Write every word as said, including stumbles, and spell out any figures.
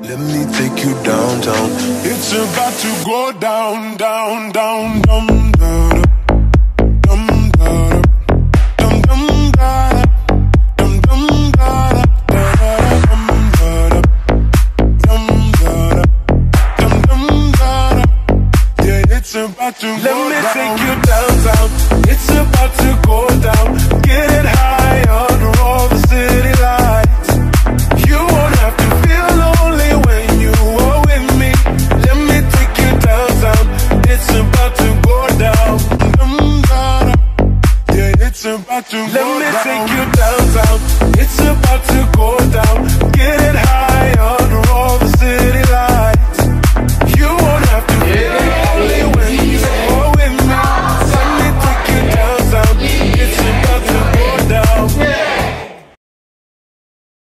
Let me take you downtown. It's about to go down, down, down, down, down, down, down, down, down, down. It's about to Let me down. Take you